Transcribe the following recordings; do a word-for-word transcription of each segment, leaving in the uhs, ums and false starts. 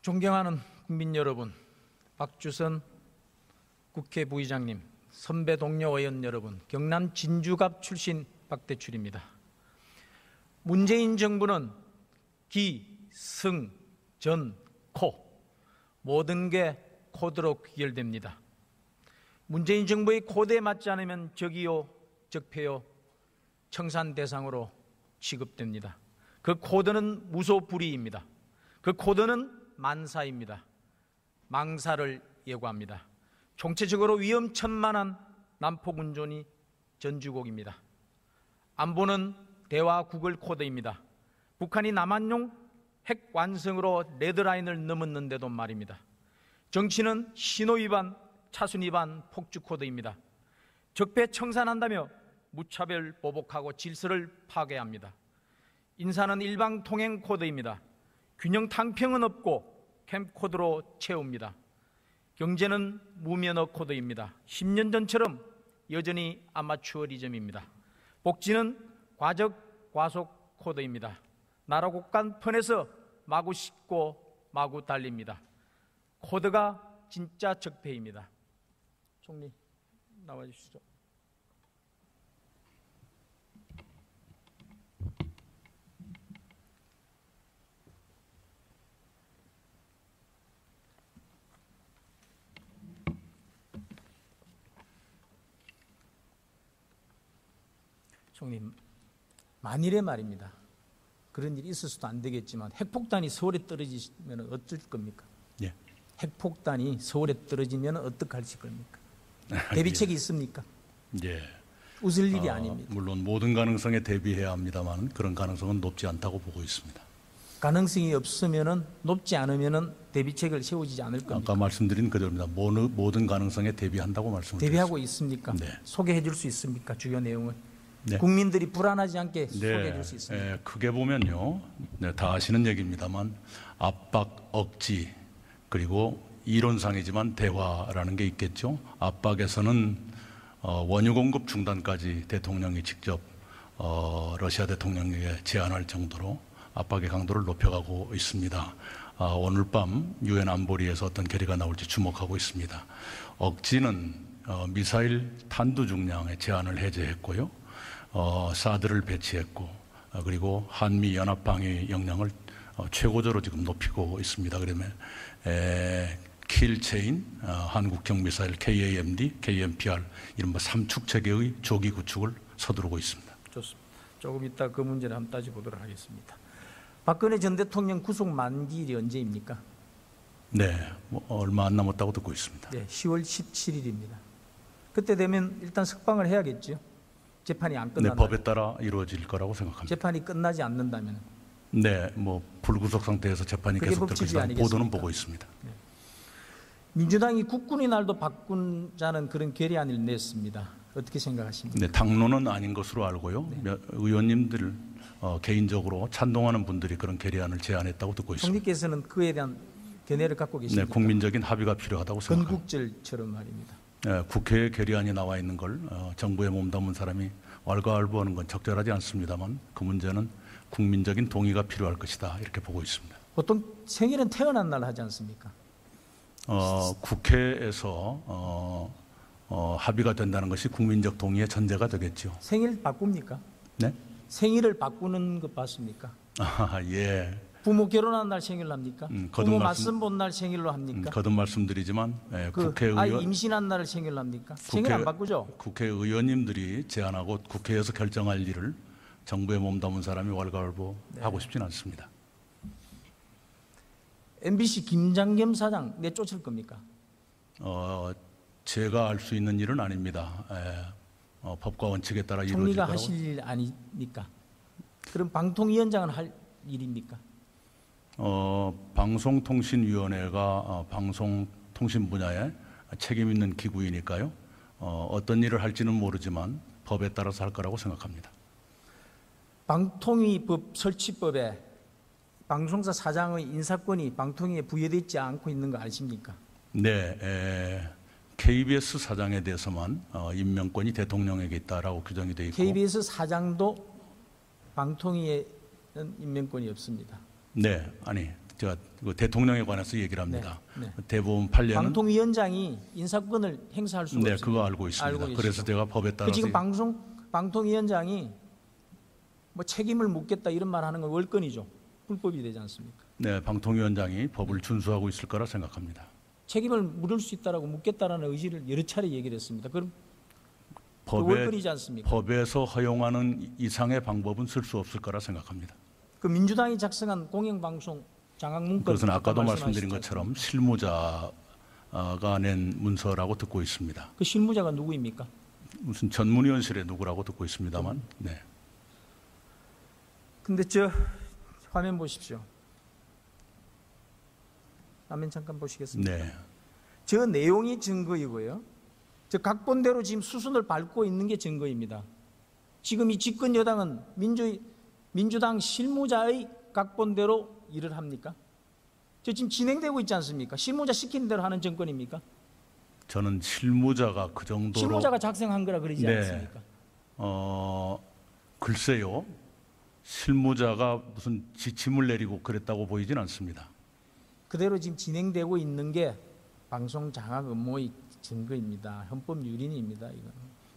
존경하는 국민 여러분, 박주선 국회 부의장님, 선배 동료 의원 여러분, 경남 진주갑 출신 박대출입니다. 문재인 정부는 기, 승, 전, 코 모든 게 코드로 귀결됩니다. 문재인 정부의 코드에 맞지 않으면 적이요, 적폐요, 청산 대상으로 취급됩니다. 그 코드는 무소불위입니다. 그 코드는 만사입니다. 망사를 예고합니다. 총체적으로 위험천만한 난폭운전이 전주곡입니다. 안보는 대화구글 코드입니다. 북한이 남한용 핵 완성으로 레드라인을 넘었는데도 말입니다. 정치는 신호위반, 차순위반, 폭주 코드입니다. 적폐 청산한다며 무차별 보복하고 질서를 파괴합니다. 인사는 일방통행 코드입니다. 균형 탕평은 없고 캠프 코드로 채웁니다. 경제는 무면허 코드입니다. 십 년 전처럼 여전히 아마추어리즘입니다. 복지는 과적 과속 코드입니다. 나라 곳간편에서 마구 싣고 마구 달립니다. 코드가 진짜 적폐입니다. 총리 나와주시죠. 총님, 만일에 말입니다. 그런 일이 있을 수도 안 되겠지만 핵폭탄이 서울에 떨어지면 어쩔 겁니까? 예. 핵폭탄이 서울에 떨어지면 어떻게 하실 겁니까? 대비책이 예. 있습니까? 예. 웃을 일이 어, 아닙니다. 물론 모든 가능성에 대비해야 합니다만 그런 가능성은 높지 않다고 보고 있습니다. 가능성이 없으면은 높지 않으면은 대비책을 세우지 않을 겁니까? 아까 말씀드린 그대로입니다. 모든 가능성에 대비한다고 말씀을 대비하고 드렸습니다. 있습니까? 네. 소개해 줄 수 있습니까? 주요 내용을. 네. 국민들이 불안하지 않게 네. 소개해 줄 수 있습니까? 예, 크게 보면요, 네, 다 아시는 얘기입니다만 압박, 억지, 그리고 이론상이지만 대화라는 게 있겠죠. 압박에서는 어, 원유 공급 중단까지 대통령이 직접 어, 러시아 대통령에게 제안할 정도로 압박의 강도를 높여가고 있습니다. 아, 오늘 밤 유엔 안보리에서 어떤 결의가 나올지 주목하고 있습니다. 억지는 어, 미사일 탄두 중량의 제한을 해제했고요. 어, 사드를 배치했고, 어, 그리고 한미 연합 방위 역량을 어, 최고조로 지금 높이고 있습니다. 그러면 에, 킬체인, 어, 한국형 미사일 케이에이엠디, 케이엠피알 이른바 삼축 체계의 조기 구축을 서두르고 있습니다. 좋습니다. 조금 이따 그 문제를 한번 따져보도록 하겠습니다. 박근혜 전 대통령 구속 만기일이 언제입니까? 네, 뭐 얼마 안 남았다고 듣고 있습니다. 네, 시월 십칠일입니다. 그때 되면 일단 석방을 해야겠죠. 재판이 안 끝난다. 네, 법에 따라 이루어질 거라고 생각합니다. 재판이 끝나지 않는다면. 네, 뭐 불구속 상태에서 재판이 계속될 것이다 보도는 보고 있습니다. 네. 민주당이 국군의 날도 바꾼자는 그런 결의안을 냈습니다. 어떻게 생각하십니까? 네, 당론은 아닌 것으로 알고요. 네. 의원님들 어, 개인적으로 찬동하는 분들이 그런 결의안을 제안했다고 듣고 있습니다. 총리께서는 그에 대한 견해를 갖고 계십니까? 네, 국민적인 합의가 필요하다고 생각합니다. 건국절처럼 말입니다. 네, 국회에 결의안이 나와 있는 걸 어, 정부에 몸담은 사람이 왈가왈부하는 건 적절하지 않습니다만 그 문제는 국민적인 동의가 필요할 것이다 이렇게 보고 있습니다. 보통 생일은 태어난 날 하지 않습니까? 어, 국회에서 어, 어, 합의가 된다는 것이 국민적 동의의 전제가 되겠죠. 생일 바꿉니까? 네? 생일을 바꾸는 것 봤습니까? 아, 예. 부모 결혼한 날 생일로 합니까? 음, 부모 말씀, 맞선 본 날 생일로 음, 합니까? 거듭 말씀드리지만 예, 그 국회의원 아이 임신한 날을 생일로 합니까? 국회, 생일 안 바꾸죠? 국회의원님들이 제안하고 국회에서 결정할 일을 정부에 몸담은 사람이 왈가왈부 네. 하고 싶지는 않습니다. 엠비씨 김장겸 사장 내쫓을 겁니까? 어, 제가 알 수 있는 일은 아닙니다. 에, 어, 법과 원칙에 따라 이루어질 총리가 거라고. 하실 일 아닙니까? 그럼 방통위원장은 할 일입니까? 어, 방송통신위원회가 어, 방송통신 분야에 책임 있는 기구이니까요. 어, 어떤 일을 할지는 모르지만 법에 따라서 할 거라고 생각합니다. 방통위법 설치법에 방송사 사장의 인사권이 방통위에 부여되어 있지 않고 있는 거 아십니까? 네, 에, 케이비에스 사장에 대해서만 어, 임명권이 대통령에게 있다라고 규정이 되어 있고 케이비에스 사장도 방통위에는 임명권이 없습니다. 네, 아니 제가 그 대통령에 관해서 얘기를 합니다. 네, 네. 대법원 판례는 방통위원장이 인사권을 행사할 수가 네, 없습니다. 그거 알고 있습니다. 알고 그래서 계시죠? 제가 법에 그 따라서 지금 방송 방통위원장이 뭐 책임을 묻겠다 이런 말 하는 건 월권이죠. 불법이 되지 않습니까? 네, 방통위원장이 법을 준수하고 있을 거라 생각합니다. 책임을 물을 수 있다라고 묻겠다라는 의지를 여러 차례 얘기를 했습니다. 그럼 그 법에, 월권이지 않습니까? 법에서 허용하는 이상의 방법은 쓸 수 없을 거라 생각합니다. 그 민주당이 작성한 공영방송 장악 문건 그것은 아까도 말씀하셨죠? 말씀드린 것처럼 실무자가 낸 문서라고 듣고 있습니다. 그 실무자가 누구입니까? 무슨 전문위원실에 누구라고 듣고 있습니다만, 네. 근데 저 화면 보십시오. 화면 잠깐 보시겠습니까? 네. 저 내용이 증거이고요. 저 각본대로 지금 수순을 밟고 있는 게 증거입니다. 지금 이 집권 여당은 민주, 민주당 실무자의 각본대로 일을 합니까? 저 지금 진행되고 있지 않습니까? 실무자 시키는 대로 하는 정권입니까? 저는 실무자가 그 정도로 실무자가 작성한 거라 그러지 네. 않습니까? 어, 글쎄요. 실무자가 무슨 지침을 내리고 그랬다고 보이진 않습니다. 그대로 지금 진행되고 있는 게 방송 장악 음모의 증거입니다. 헌법 유린입니다. 이건.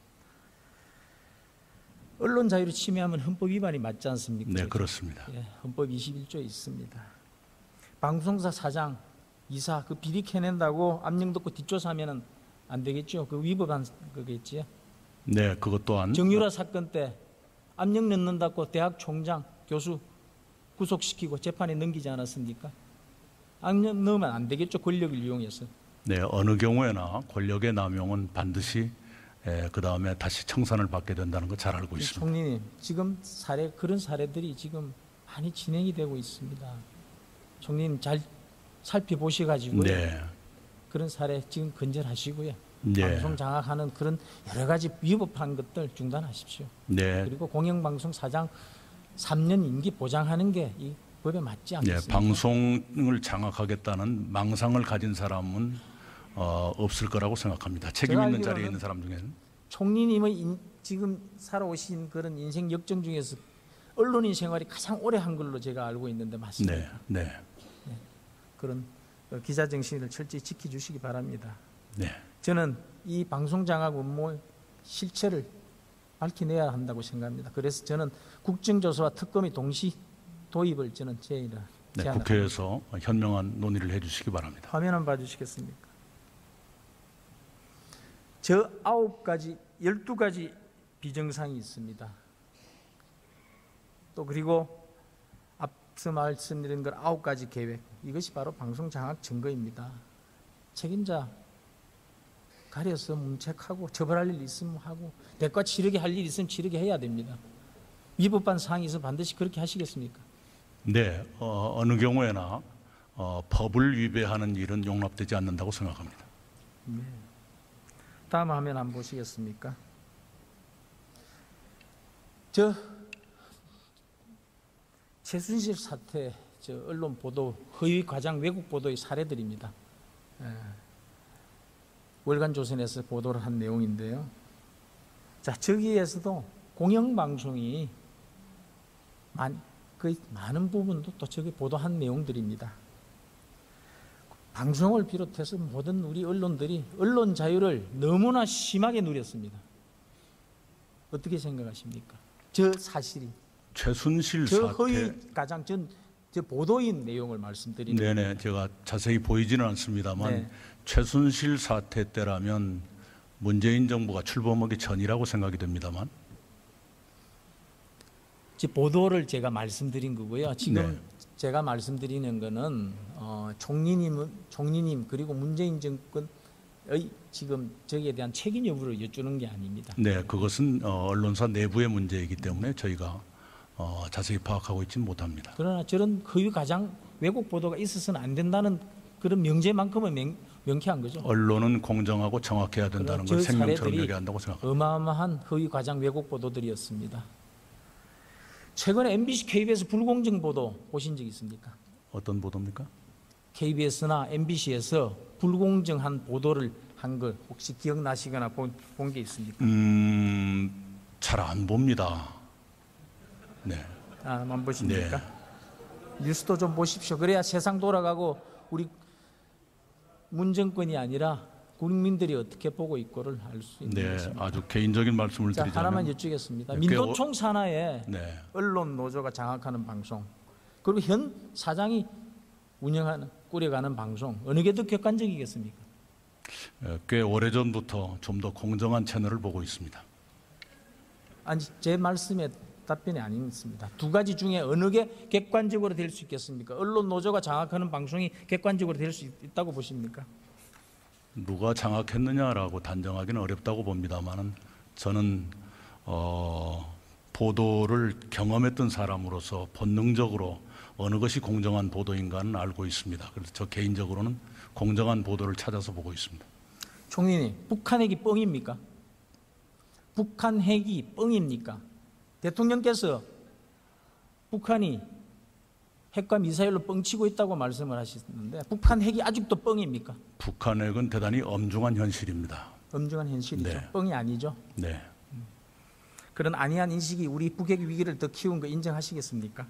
언론 자유를 침해하면 헌법 위반이 맞지 않습니까? 네, 그렇습니다. 예, 헌법 이십일 조에 있습니다. 방송사 사장, 이사 그 비리 캐낸다고 압력 듣고 뒷조사하면은 안 되겠죠. 그 위법한 거겠지요. 네, 그것 또한 정유라 사건 때 압력 넣는다고 대학 총장, 교수 구속시키고 재판에 넘기지 않았습니까? 압력 넣으면 안 되겠죠. 권력을 이용해서. 네, 어느 경우에나 권력의 남용은 반드시 그 다음에 다시 청산을 받게 된다는 거 잘 알고 있습니다. 총리님, 지금 사례 그런 사례들이 지금 많이 진행이 되고 있습니다. 총리님 잘 살펴보셔가지고요. 네, 그런 사례 지금 근절하시고요. 네. 방송 장악하는 그런 여러 가지 위법한 것들 중단하십시오. 네, 그리고 공영방송 사장 삼 년 임기 보장하는 게 이 법에 맞지 네, 않겠습니까? 방송을 장악하겠다는 망상을 가진 사람은 어, 없을 거라고 생각합니다. 책임 제가 있는 자리에 알기로는 있는 사람 중에는. 총리님의 인, 지금 살아오신 그런 인생 역정 중에서 언론인 생활이 가장 오래 한 걸로 제가 알고 있는데 맞습니까? 네, 네, 그런 기자 정신을 철저히 지켜주시기 바랍니다. 네. 저는 이 방송 장악 음모의 실체를 밝혀내야 한다고 생각합니다. 그래서 저는 국정조사와 특검의 동시 도입을 저는 제의를 네, 제안을 국회에서 현명한 논의를 해주시기 바랍니다. 화면 한번 봐주시겠습니까? 저 아홉 가지, 열두 가지 비정상이 있습니다. 또 그리고 앞서 말씀드린 걸 아홉 가지 계획, 이것이 바로 방송 장악 증거입니다. 책임자 가려서 문책하고 처벌할 일 있으면 하고 대가 치르게 할 일 있으면 치르게 해야 됩니다. 위법한 사항이 있으면 반드시 그렇게 하시겠습니까? 네, 어, 어느 경우에나 어, 법을 위배하는 일은 용납되지 않는다고 생각합니다. 네. 다음 화면 한번 보시겠습니까? 저 최순실 사태, 저 언론 보도, 허위 과장 왜곡 보도의 사례들입니다. 예. 월간 조선에서 보도를 한 내용인데요. 자, 저기에서도 공영방송이 많, 그 많은 부분도 또 저기 보도한 내용들입니다. 방송을 비롯해서 모든 우리 언론들이 언론 자유를 너무나 심하게 누렸습니다. 어떻게 생각하십니까? 저 사실이, 최순실 저 사태. 허위 가장 전, 저 보도인 내용을 말씀드리는 네네, 겁니다. 제가 자세히 보이지는 않습니다만 네. 최순실 사태 때라면 문재인 정부가 출범하기 전이라고 생각이 됩니다만. 즉 보도를 제가 말씀드린 거고요. 지금 네. 제가 말씀드리는 거는 어, 총리님은 총리님 그리고 문재인 정권의 지금 저기에 대한 책임 여부를 여쭈는 게 아닙니다. 네, 그것은 어, 언론사 내부의 문제이기 때문에 저희가 어, 자세히 파악하고 있지는 못합니다. 그러나 저런 허위 가장 왜곡 보도가 있어서는 안 된다는 그런 명제만큼은 명, 명쾌한 거죠. 언론은 공정하고 정확해야 된다는 걸 저 생명처럼 사례들이 얘기한다고 생각합니다. 어마어마한 허위 과장 왜곡 보도들이었습니다. 최근에 엠비씨, 케이비에스 불공정 보도 보신 적 있습니까? 어떤 보도입니까? 케이비에스나 엠비씨에서 불공정한 보도를 한 걸 혹시 기억나시거나 본 게 있습니까? 음, 잘 안 봅니다. 네. 아, 안 보십니까? 네. 뉴스도 좀 보십시오. 그래야 세상 돌아가고 우리 문정권이 아니라 국민들이 어떻게 보고 있고를 알 수 있는 네, 것입니다. 아주 개인적인 말씀을 자, 드리자면 하나만 여쭙겠습니다. 네, 민노총 산하에 네, 언론 노조가 장악하는 방송, 그리고 현 사장이 운영하는 꾸려가는 방송, 어느 게 더 객관적이겠습니까? 예, 꽤 오래전부터 좀 더 공정한 채널을 보고 있습니다. 아니, 제 말씀에 답변이 아닙니다. 두 가지 중에 어느 게 객관적으로 될 수 있겠습니까? 언론 노조가 장악하는 방송이 객관적으로 될 수 있다고 보십니까? 누가 장악했느냐라고 단정하기는 어렵다고 봅니다만은 저는 어, 보도를 경험했던 사람으로서 본능적으로 어느 것이 공정한 보도인가는 알고 있습니다. 그래서 저 개인적으로는 공정한 보도를 찾아서 보고 있습니다. 총리님, 북한 핵이 뻥입니까? 북한 핵이 뻥입니까? 대통령께서 북한이 핵과 미사일로 뻥치고 있다고 말씀을 하셨는데 북한 핵이 아직도 뻥입니까? 북한 핵은 대단히 엄중한 현실입니다. 엄중한 현실이죠. 네. 뻥이 아니죠. 네, 그런 안이한 인식이 우리 북핵 위기를 더 키운 거 인정하시겠습니까?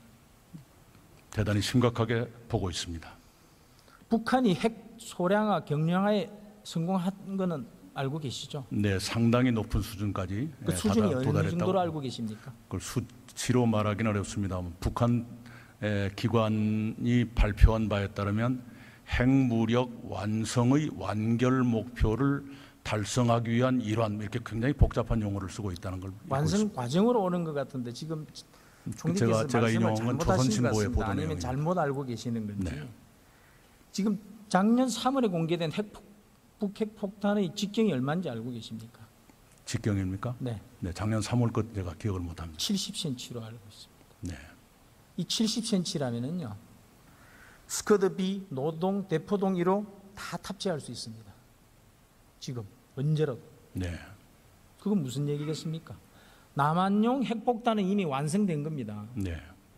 대단히 심각하게 보고 있습니다. 북한이 핵 소량화, 경량화에 성공한 거는 알고 계시죠? 네, 상당히 높은 수준까지 그 예, 수준이 다다- 어느 도달했다고. 정도로 알고 계십니까? 그걸 수치로 말하기는 어렵습니다만 북한 에, 기관이 발표한 바에 따르면 핵무력 완성의 완결 목표를 달성하기 위한 일환, 이렇게 굉장히 복잡한 용어를 쓰고 있다는 걸 알고 완성 있습니다. 과정으로 오는 것 같은데 지금 총리께서 제가- 제가 말씀을 인용한 건 잘못하신 것 조선신보의 같습니다. 보도 아니면 내용입니다. 잘못 알고 계시는 건지. 네. 지금 작년 삼월에 공개된 핵, 북핵 폭탄의 직경이 얼마인지 알고 계십니까? 직경입니까? 네, 네, 작년 삼월 것 제가 기억을 못합니다. 칠십 센티미터로 알고 있습니다. 네, 이 칠십 센티미터라면은요, 스커드 B, 노동, 대포동 일 호 다 탑재할 수 있습니다. 지금 언제라도. 네, 그건 무슨 얘기겠습니까? 남한용 핵폭탄은 이미 완성된 겁니다. 네,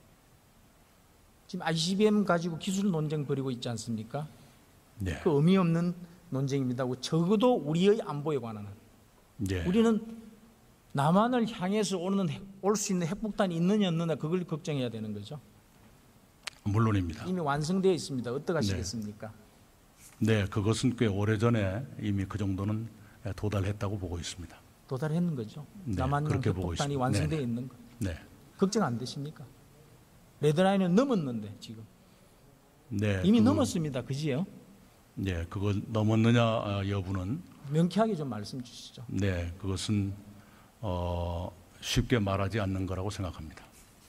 지금 아이씨비엠 가지고 기술 논쟁 벌이고 있지 않습니까? 네, 그 의미 없는 논쟁입니다. 적어도 우리의 안보에 관한 한. 네. 우리는 남한을 향해서 오는 올 수 있는 핵폭탄이 있느냐 없느냐 그걸 걱정해야 되는 거죠. 물론입니다. 이미 완성되어 있습니다. 어떡하시겠습니까? 네, 그것은 꽤 오래전에 이미 그 정도는 도달했다고 보고 있습니다. 도달했는 거죠. 네, 남한용 그렇게 보고 핵폭탄이 있습니다. 완성되어 네네. 있는 거. 네, 걱정 안 되십니까? 레드라인을 넘었는데 지금 네, 이미 그, 넘었습니다. 그지요? 네, 그걸 넘었느냐 아, 여부는 명쾌하게 좀 말씀 주시죠. 네, 그것은 어, 쉽게 말하지 않는 거라고 생각합니다.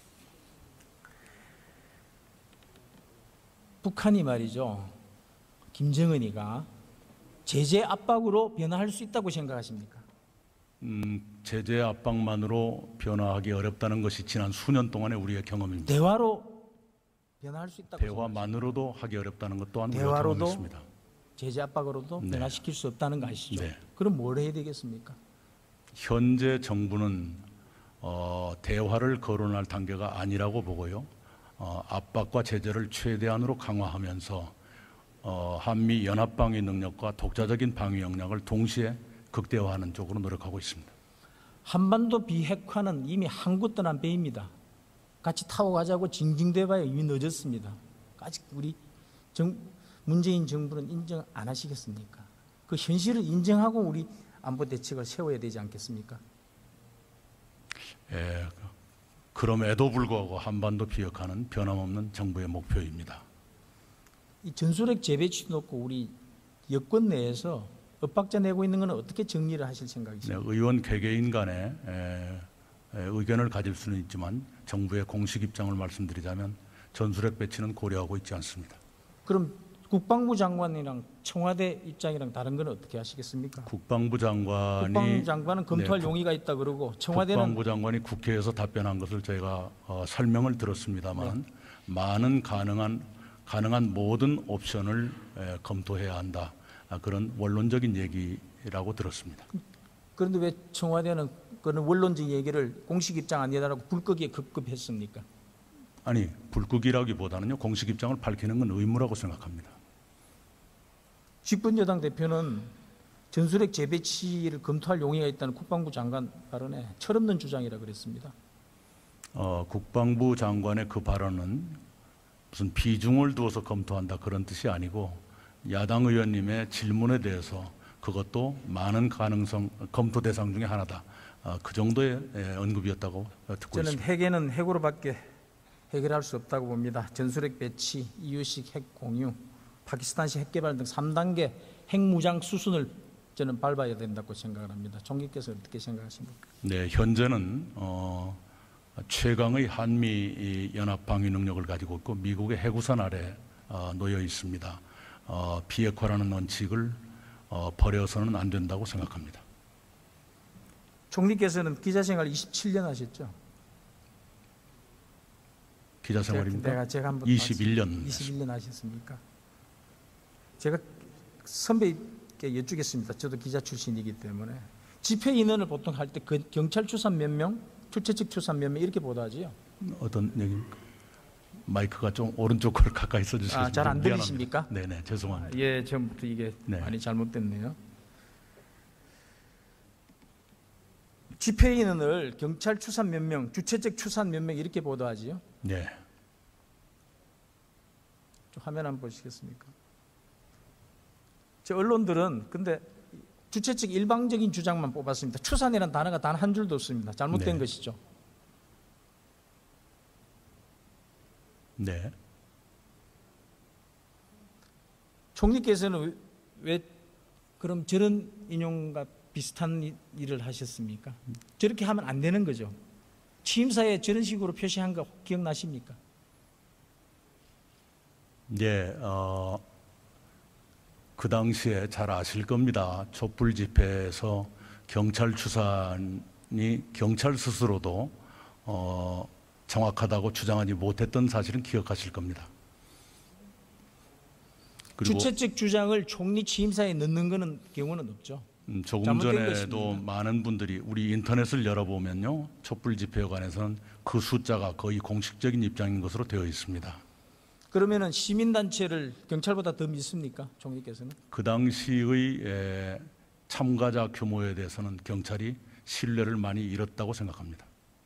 북한이 말이죠. 김정은이가 제재 압박으로 변화할 수 있다고 생각하십니까? 음, 제재 압박만으로 변화하기 어렵다는 것이 지난 수년 동안의 우리의 경험입니다. 대화로 변화할 수 있다고 생각하십니까? 대화만으로도 하기 어렵다는 것 또한 우리가 대화로도 경험했습니다. 제재 압박으로도 네. 변화시킬 수 없다는 거 아시죠? 네. 그럼 뭘 해야 되겠습니까? 현재 정부는 어, 대화를 거론할 단계가 아니라고 보고요. 어, 압박과 제재를 최대한으로 강화하면서 어, 한미 연합 방위 능력과 독자적인 방위 역량을 동시에 극대화하는 쪽으로 노력하고 있습니다. 한반도 비핵화는 이미 한국 떠난 배입니다. 같이 타고 가자고 징징대봐야 이미 늦었습니다. 아직 우리 정, 문재인 정부는 인정 안 하시겠습니까? 그 현실을 인정하고 우리 안보 대책을 세워야 되지 않겠습니까? 예, 그럼에도 불구하고 한반도 비핵화는 변함없는 정부의 목표입니다. 이 전술핵 재배치도 놓고 우리 여권 내에서 엇박자 내고 있는 것은 어떻게 정리를 하실 네, 생각이십니까? 의원 개개인 간에 에, 에, 의견을 가질 수는 있지만 정부의 공식 입장을 말씀드리자면 전술핵 배치는 고려하고 있지 않습니다. 그럼 국방부 장관이랑 청와대 입장이랑 다른 건 어떻게 하시겠습니까? 국방부 장관이 국방부 장관은 검토할 네, 용의가 있다 그러고 청와대는 국방부 장관이 국회에서 답변한 것을 제가 어, 설명을 들었습니다만 네. 많은 가능한 가능한 모든 옵션을 에, 검토해야 한다. 아, 그런 원론적인 얘기라고 들었습니다. 그런데 왜 청와대는 그런 원론적 얘기를 공식 입장 안 내달라고 불거기에 급급했습니까? 아니, 불국이라기보다는요, 공식 입장을 밝히는 건 의무라고 생각합니다. 집권여당 대표는 전술핵 재배치를 검토할 용의가 있다는 국방부 장관 발언에 철없는 주장이라 그랬습니다. 어, 국방부 장관의 그 발언은 무슨 비중을 두어서 검토한다 그런 뜻이 아니고 야당 의원님의 질문에 대해서 그것도 많은 가능성 검토 대상 중에 하나다. 어, 그 정도의 예, 언급이었다고 듣고 저는 있습니다. 핵에는 핵으로밖에 해결할 수 없다고 봅니다. 전술핵 배치, 이유식 핵 공유, 파키스탄식 핵 개발 등 삼 단계 핵무장 수순을 저는 밟아야 된다고 생각을 합니다. 총리께서 어떻게 생각하십니까? 네, 현재는 어, 최강의 한미 연합 방위 능력을 가지고 있고 미국의 해구선 아래 어, 놓여 있습니다. 어, 비핵화라는 원칙을 어, 버려서는 안 된다고 생각합니다. 총리께서는 기자생활 이십칠 년 하셨죠? 기자 생활입니다. 내가 제가 한번 이십일 년. 이십일 년 하셨습니까? 제가 선배께 여쭙겠습니다. 저도 기자 출신이기 때문에 집회 인원을 보통 할 때 그 경찰 추산 몇 명, 주최 측 추산 몇 명 이렇게 보도하지요. 어떤 얘기입니까? 마이크가 좀 오른쪽으로 가까이 써주시면 아, 잘 안 들리십니까? 네네, 죄송합니다. 예, 처음부터 이게 네. 많이 잘못됐네요. 집회 인원을 경찰 추산 몇 명, 주최 측 추산 몇 명 이렇게 보도하지요. 네. 좀 화면 한번 보시겠습니까? 저 언론들은 근데 주최 측 일방적인 주장만 뽑았습니다. 추산이라는 단어가 단 한 줄도 없습니다. 잘못된 네. 것이죠. 네. 총리께서는 왜, 왜 그럼 저런 인용과 비슷한 일을 하셨습니까? 저렇게 하면 안 되는 거죠. 취임사에 저런 식으로 표시한 거 기억나십니까? 네, 어, 그 당시에 잘 아실 겁니다. 촛불 집회에서 경찰 추산이 경찰 스스로도 어, 정확하다고 주장하지 못했던 사실은 기억하실 겁니다. 그리고 주최 측 주장을 총리 취임사에 넣는 거는 경우는 없죠. 음, 조금 잘못된 전에도 것입니다. 많은 분들이 우리 인터넷을 열어보면요, 촛불 집회에 관해서는 그 숫자가 거의 공식적인 입장인 것으로 되어 있습니다. 그러면은 시민단체를 경찰보다 더 믿습니까? 총리께서는? 그 당시의 에, 참가자 규모에 대해서는 경찰이 신뢰를 많이 잃었다고 생각합니다.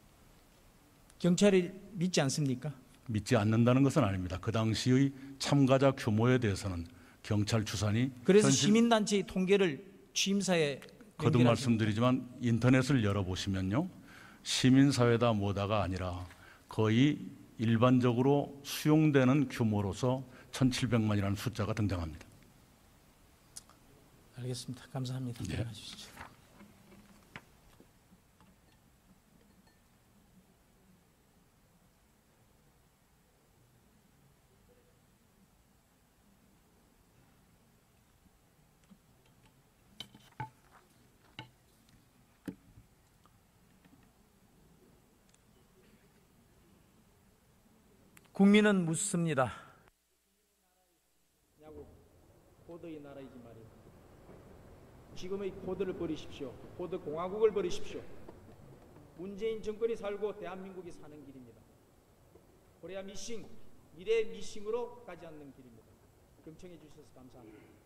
경찰이 믿지 않습니까? 믿지 않는다는 것은 아닙니다. 그 당시의 참가자 규모에 대해서는 경찰 추산이 그래서 현실, 시민단체의 통계를 취임사에 거듭 연결하십니까? 말씀드리지만 인터넷을 열어보시면요, 시민사회다 뭐다가 아니라 거의 일반적으로 수용되는 규모로서 천칠백만이라는 숫자가 등장합니다. 알겠습니다. 감사합니다. 네. 들어가십시오. 국민은 묻습니다. 코드의 나라이지 말이야. 지금의 코드를 버리십시오. 코드 공화국을 버리십시오. 문재인 정권이 살고 대한민국이 사는 길입니다. 코리아 미싱, 미래 미싱으로 가지 않는 길입니다. 경청해 주셔서 감사합니다.